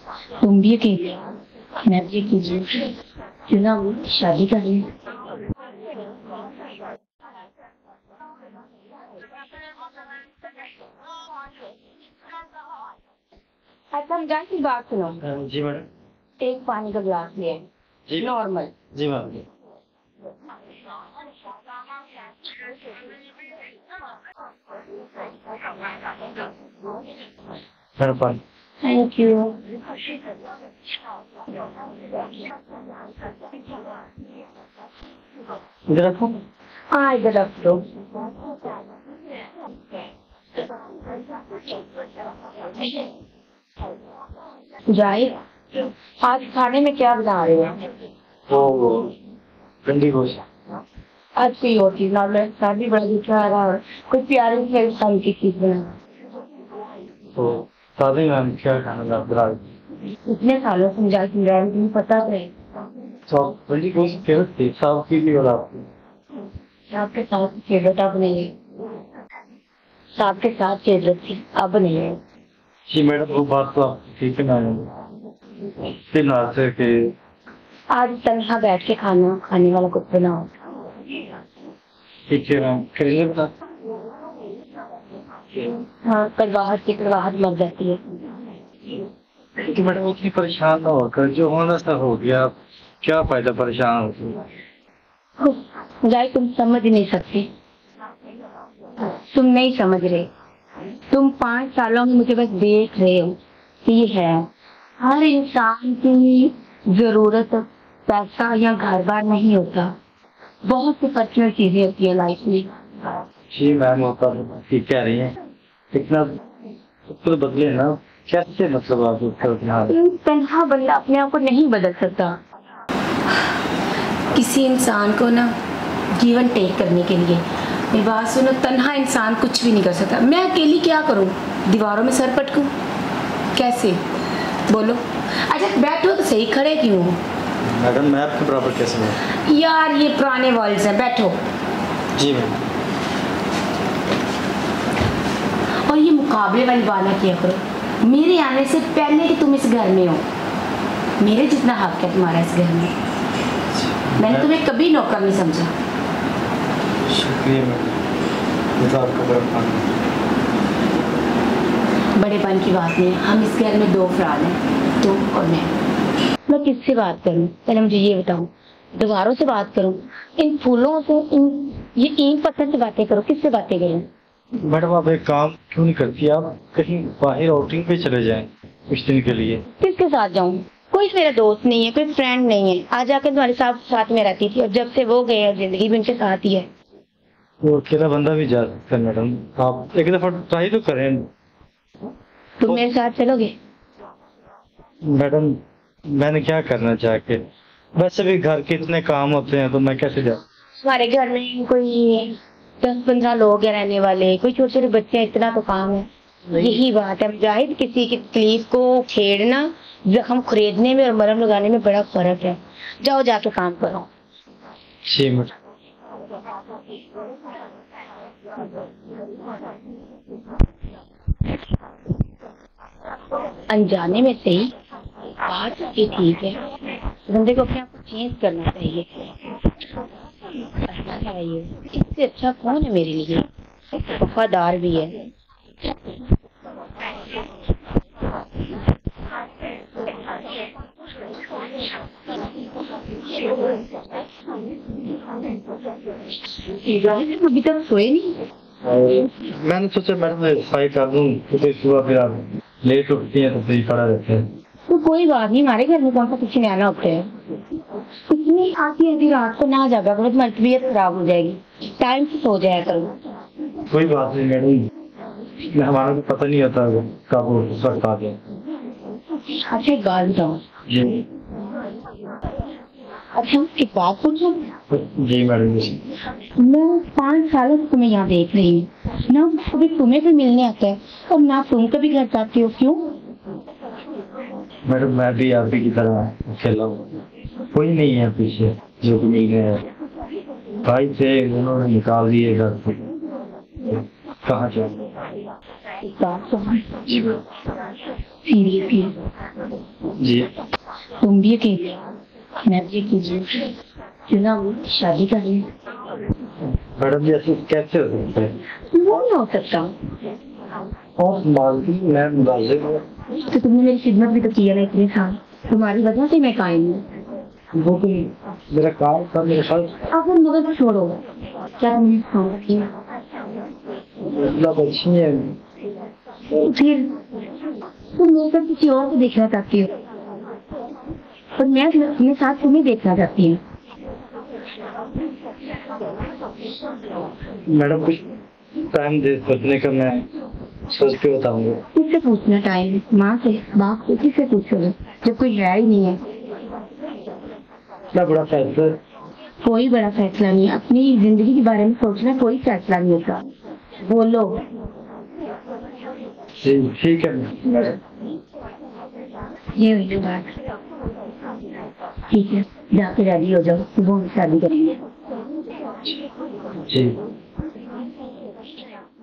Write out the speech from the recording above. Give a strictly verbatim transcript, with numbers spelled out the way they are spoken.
तुम भी अकेले, मैं भी अकेली, क्यों ना हम शादी कर लें। अच्छा हम जाए की बात सुनो। जी मैडम। एक पानी का गिलास ले जी नॉर्मल। जी मैम। पानी। Thank you. इधर रखो। हाँ इधर रख दो। जाहिद, आज खाने में क्या बना रहे हो? वो भिंडी गोश्त। आज कोई और चीज नॉर्मल, शादी बड़ा दिखा रहा है, कोई प्यारी सी शादी की चीज बना। तो शादी में क्या खाना बना? इतने सालों से मुझे समझा रही तुम्हें पता तो है। तो भिंडी गोश्त फेवरेट थी, साफ की थी वाला। आपके साथ फेवरेट अब नहीं है, आपके साथ फेवरेट थी अब नहीं है। जी मैडम, वो बात तो आप ठीक है ना, तीन हाथ से कि आज तन्हा बैठ के खाना खाने वाला कुछ बनाओ। ठीक है मैम, करेंगे बता। हाँ करवाहट की करवाहट मर जाती है। कि मैडम इतनी परेशान ना होकर जो होना सा हो गया, क्या फायदा परेशान होकर। जाए तुम समझ नहीं सकती, तुम नहीं समझ रहे। तुम पांच सालों में मुझे बस देख रहे हो कि है हर इंसान की जरूरत पैसा या घर बार नहीं होता, बहुत सी पर्सनल चीजें होती है लाइफ में। जी मैम, होता है, ठीक कह रही है, इतना तो बदले ना, कैसे मतलब आप तन्हा बंदा अपने आप को नहीं बदल सकता। किसी इंसान को ना गिवन टेक करने के लिए, मेरी बात सुनो, तन्हा इंसान कुछ भी नहीं कर सकता। मैं अकेली क्या करूं, दीवारों में सर पटकूं कैसे, बोलो। अच्छा बैठो तो सही, खड़े क्यों? मैडम मैं आपके बराबर कैसे हूँ? यार ये पुराने वर्ड्स हैं, बैठो। जी मैम। और ये मुकाबले वाली बात ना किया करो, मेरे आने से पहले कि तुम इस घर में हो, मेरे जितना हक है तुम्हारा इस घर में। मैंने तुम्हें कभी नौकर नहीं समझा। शुक्रिया मैम, आपका बड़ा बड़ेपन की बात नहीं, हम इस घर में दो अफराद हैं, तुम और मैं। मैं किससे बात करूं, पहले मुझे ये बताओ। दीवारों से बात करूं, इन फूलों से, इन ये ईंट पत्थर से बातें करो, किससे बातें करूं? मैडम आप एक काम क्यों नहीं करती, आप कहीं बाहर आउटिंग पे चले जाएं कुछ दिन के लिए। किसके साथ जाऊं? कोई मेरा दोस्त नहीं है, कोई फ्रेंड नहीं है। आज आकर तुम्हारे साथ साथ में रहती थी और जब से वो गए हैं जिंदगी में उनके साथ ही है। वो अकेला बंदा भी जा सकता है मैडम, आप एक दफा ट्राई तो करें। तुम मेरे साथ चलोगे? मैडम मैंने क्या करना चाह के, वैसे भी घर के इतने काम होते हैं तो मैं कैसे जाऊँ। हमारे घर में कोई दस पंद्रह लोग हैं रहने वाले, कोई छोटे छोटे बच्चे हैं, इतना तो काम है। यही बात है मुजाहिद, किसी की तकलीफ को छेड़ना जख्म खरीदने में और मरहम लगाने में बड़ा फर्क है। जाओ जाके काम करो। जी मैडम। अनजाने में सही, बात ये ठीक है, बंदे को अपने आप को चेंज करना चाहिए। अच्छा है ये, इससे अच्छा कौन है मेरे लिए, वफादार भी है। अभी तक सोए नहीं? मैंने सोचा मैडम सफाई कर दूं, तो सुबह फिर आप लेट उठती हैं तो फिर खड़ा रहते हैं। तो कोई बात नहीं, हमारे घर में कौन सा कुछ नया होता है। इतनी आधी आधी रात को ना जागा करो, तुम्हारी तबीयत खराब हो जाएगी। टाइम से सो जाया करो। कोई बात नहीं मैडम, हमारा तो पता नहीं होता कब वक्त आ गया। अच्छा एक बात बताओ। जी। अच्छा एक बात पूछूं? जी मैडम। मैं पाँच सालों से तुम्हें यहाँ देख रही हूँ ना, कभी तुम्हें भी मिलने आता है और ना तुम कभी घर जाती हो, क्यों? मैडम मैं भी आप ही की तरह अकेला हूँ, कोई नहीं है पीछे जो कि मिल गए भाई थे, उन्होंने निकाल दिए घर से, कहाँ जाए। सीरियसली जी तुम भी अकेले, मैं भी अकेली, क्यों ना हम शादी कर लें? मैडम जी ऐसे कैसे हो सकते हैं? वो नहीं हो सकता। और मालती मैं मुलाजिम हूँ। तो तुमने मेरी खिदमत भी तो की है ना इतने साल, तुम्हारी वजह से मैं कायम हूँ। वो तुम मेरा काम था मेरे साथ। अब वो मगर को छोड़ो, क्या तुम समझती हो? मतलब अच्छी है। फिर तुम मेरे किसी और को देखना चाहती हो, और मैं अपने साथ तुम्हें देखना चाहती हूँ। मैडम कुछ टाइम दे सोचने का, मैं सोच के बताऊंगा। किससे पूछना टाइम? माँ से, बाप से, किससे पूछोगे जब कोई है ही नहीं है? इतना बड़ा फैसला। कोई बड़ा फैसला नहीं, अपनी जिंदगी के बारे में सोचना कोई फैसला नहीं होता। बोलो। जी ठीक है मैडम। ये हुई बात, ठीक है, जाके रेडी हो जाओ, सुबह शादी करेंगे। जी